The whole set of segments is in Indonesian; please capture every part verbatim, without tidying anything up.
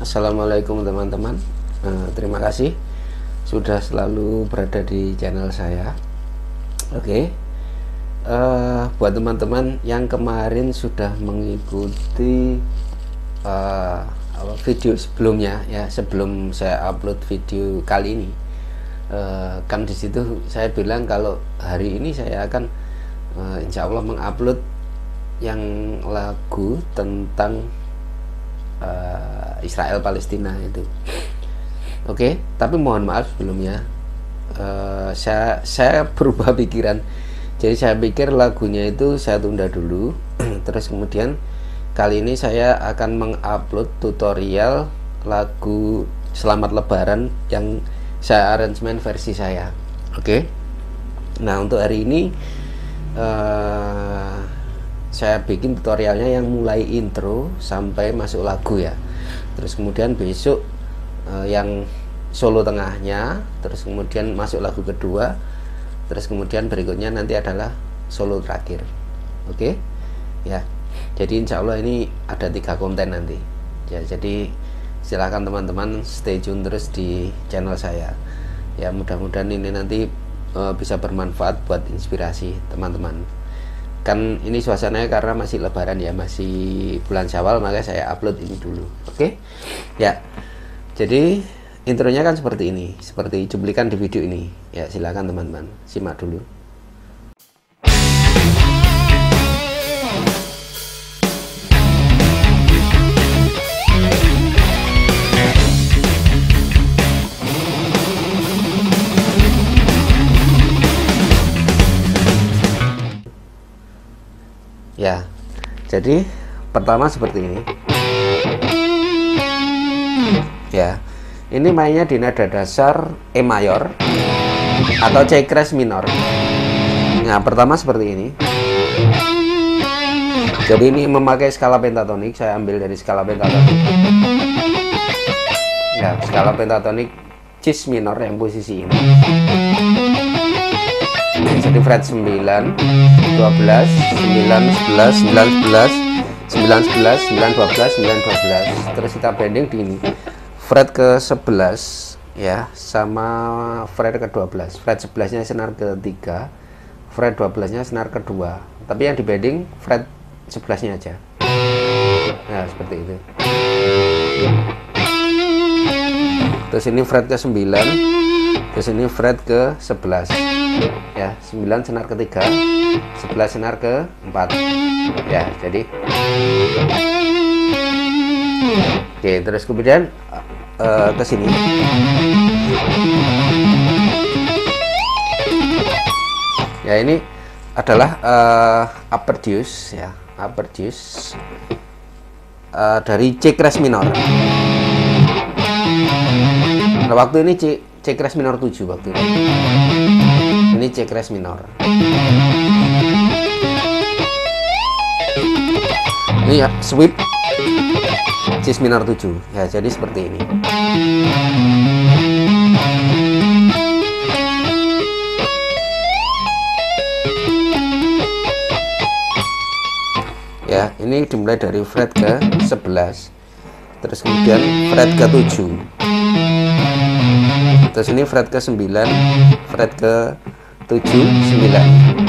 Assalamualaikum teman-teman. uh, Terima kasih sudah selalu berada di channel saya. Oke, okay. uh, buat teman-teman yang kemarin sudah mengikuti uh, video sebelumnya ya, sebelum saya upload video kali ini, uh, kan disitu saya bilang kalau hari ini saya akan uh, insya Allah mengupload yang lagu tentang Uh, Israel Palestina itu. Oke, okay, tapi mohon maaf sebelumnya, uh, saya saya berubah pikiran. Jadi saya pikir lagunya itu saya tunda dulu. Terus kemudian kali ini saya akan mengupload tutorial lagu Selamat Lebaran yang saya aransemen versi saya. Oke, okay? Nah untuk hari ini uh, saya bikin tutorialnya yang mulai intro sampai masuk lagu ya. Terus kemudian besok eh, yang solo tengahnya, terus kemudian masuk lagu kedua, terus kemudian berikutnya nanti adalah solo terakhir. Oke ya, jadi insya Allah ini ada tiga konten nanti ya. Jadi silahkan teman-teman stay tune terus di channel saya ya. Mudah-mudahan ini nanti eh, bisa bermanfaat buat inspirasi teman-teman. Kan ini suasananya karena masih lebaran ya, masih bulan Syawal, maka saya upload ini dulu. Oke okay? Ya, jadi intronya kan seperti ini, seperti cuplikan di video ini ya. Silakan teman-teman simak dulu. Ya, jadi pertama seperti ini. Ya, ini mainnya di nada dasar E mayor atau C crash minor. Nah, pertama seperti ini. Jadi ini memakai skala pentatonik. Saya ambil dari skala pentatonik. Ya, skala pentatonik cis minor yang posisi ini. Jadi fret sembilan, dua belas, sembilan, sebelas, sembilan, sebelas, sembilan, sebelas, sembilan, dua belas, sembilan, dua belas. Terus kita bending di ini. Fret ke sebelas ya sama fret ke dua belas. Fret sebelas nya senar ke tiga, fret dua belas nya senar ke dua. Tapi yang di bending fret sebelas nya aja. Nah, seperti itu. Terus ini fret ke sembilan, terus ini fret ke sebelas. Ya, sembilan senar ke tiga, sebelas senar ke empat. Ya, jadi oke, terus kemudian uh, ke sini. Ya, ini adalah uh, upper deuce ya, upper deuce uh, dari C crash minor. Nah, waktu ini C, C crash minor tujuh waktu ini. Ini C crash minor. Ini ya sweep cis minor tujuh ya, jadi seperti ini. Ya, ini dimulai dari fret ke sebelas, terus kemudian fret ke tujuh, terus ini fret ke sembilan, fret ke tujuh, sembilan.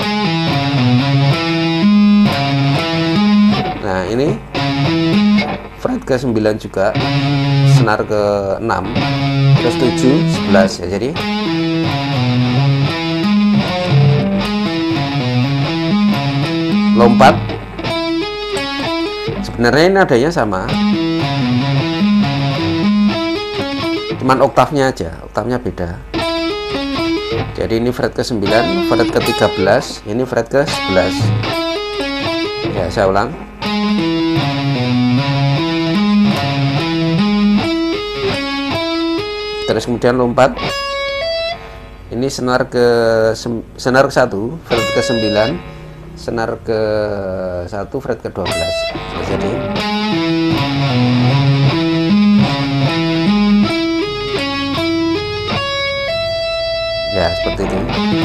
Nah, ini fret ke sembilan juga, senar ke enam, terus tujuh, sebelas ya. Jadi lompat. Sebenarnya ini nadanya sama, cuman oktavnya aja, oktavnya beda. Jadi ini fret ke sembilan, fret ke tiga belas, ini fret ke sebelas. Ya, saya ulang. Terus kemudian lompat. Ini senar ke senar ke satu, fret ke sembilan, senar ke satu, fret ke dua belas. Jadi ya seperti itu.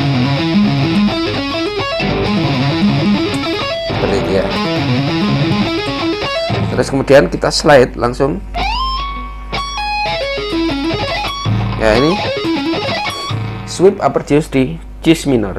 Seperti itu ya. Terus kemudian kita slide langsung Ya, ini sweep arpeggios di Cis minor.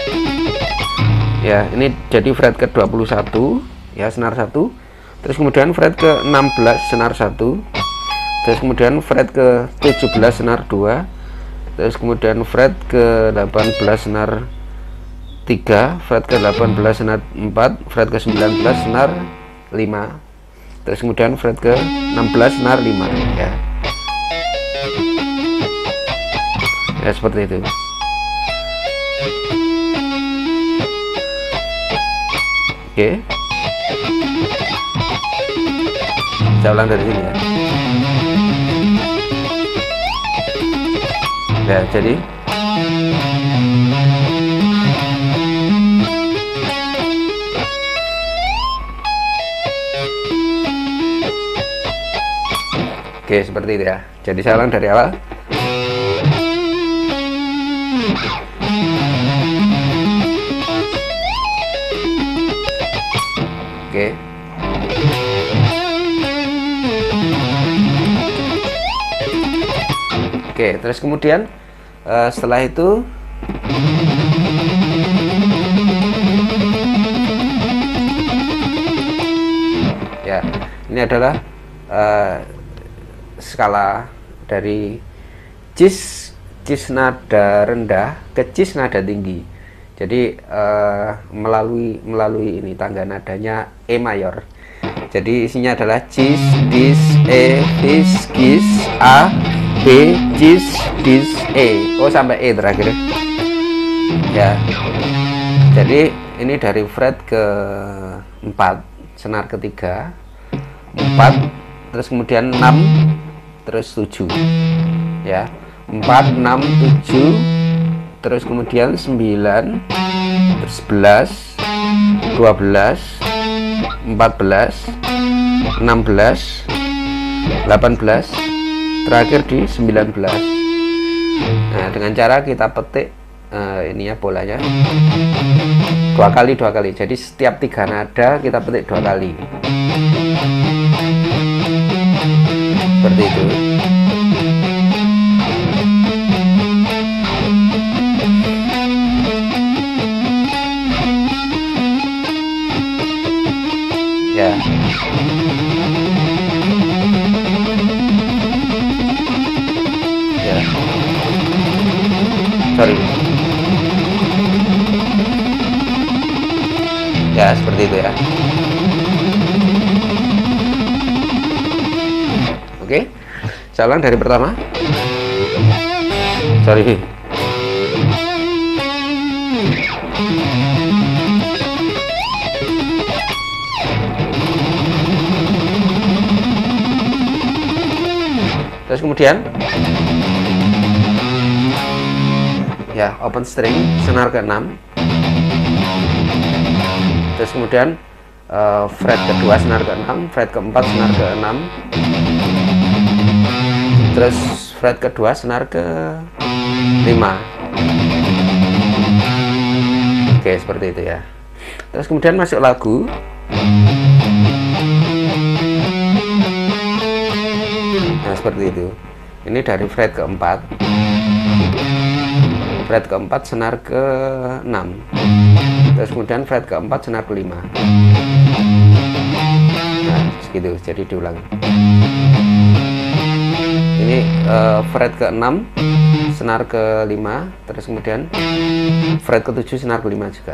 Ya, ini jadi fret ke dua puluh satu ya, senar satu. Terus kemudian fret ke enam belas senar satu. Terus kemudian fret ke tujuh belas senar dua. Terus kemudian fret ke delapan belas senar tiga, fret ke delapan belas senar empat, fret ke sembilan belas senar lima. Terus kemudian fret ke enam belas senar lima ya. Ya, seperti itu. Oke. Saya ulang dari sini ya. Ya, jadi oke, seperti itu ya. Jadi saya ulang dari awal. Oke. Oke, terus kemudian uh, setelah itu ya, ini adalah uh, skala dari Cis Cis nada rendah ke Cis nada tinggi. Jadi uh, melalui melalui ini tangga nadanya E mayor. Jadi isinya adalah Cis, Dis, E, Fis, Gis, A, B, Cis, Dis, E. Oh, sampai E terakhir. Ya. Jadi ini dari fret ke empat, senar ketiga, empat, terus kemudian enam, terus tujuh. Ya. empat, enam, tujuh, terus kemudian sembilan, terus sebelas, dua belas, empat belas, enam belas, delapan belas, terakhir di sembilan belas. Nah, dengan cara kita petik uh, ini ya bolanya dua kali dua kali. Jadi setiap tiga nada kita petik dua kali. Seperti itu. Ya. Ya. Sorry. Ya, seperti itu ya. Oke. Saya ulang dari pertama. Sorry. Terus kemudian ya, open string senar ke enam. Terus kemudian uh, fret kedua senar ke enam, fret keempat senar ke enam. Terus fret kedua senar ke lima. Oke, seperti itu ya. Terus kemudian masuk lagu. Nah, seperti itu. Ini dari fret keempat, fret keempat senar ke enam, terus kemudian fret keempat senar ke lima. Nah, segitu. Jadi diulang. Ini uh, fret ke enam senar ke lima, terus kemudian fret ke tujuh senar ke lima juga.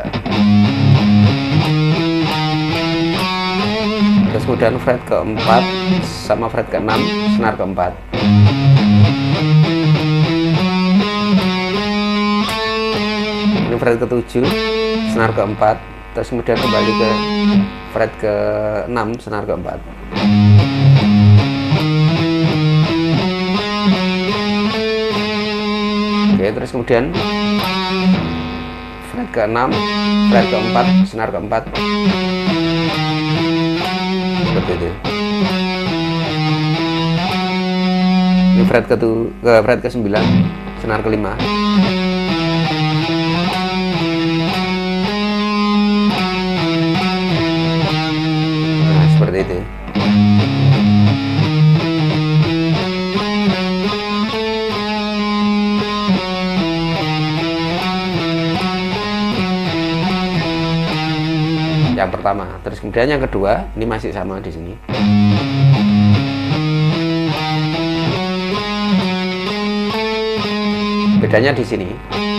Terus kemudian fret keempat sama fret ke enam senar keempat. Ini fret ke tujuh senar keempat, terus kemudian kembali ke fret ke enam senar keempat. Oke, terus kemudian fret ke enam, fret keempat senar keempat. Seperti itu. Ini fret ke tu, ke fret ke sembilan senar ke lima. Nah, seperti itu. pertama. Terus kemudian yang kedua, ini masih sama di sini. Bedanya di sini.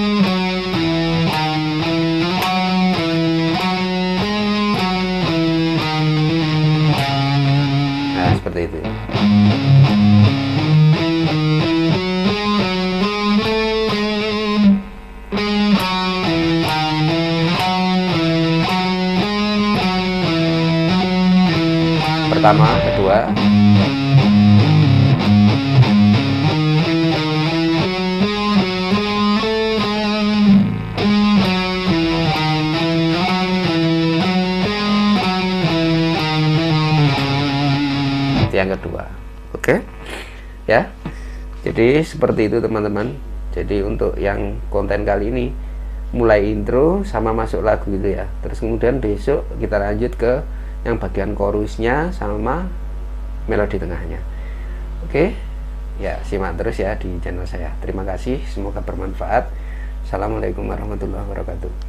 Nah, seperti itu. Pertama, kedua. Yang kedua. Oke. Ya. Jadi seperti itu teman-teman. Jadi untuk yang konten kali ini mulai intro sama masuk lagu itu ya. Terus kemudian besok kita lanjut ke yang bagian chorusnya sama melodi tengahnya. Oke. Ya, simak terus ya di channel saya. Terima kasih, semoga bermanfaat. Assalamualaikum warahmatullahi wabarakatuh.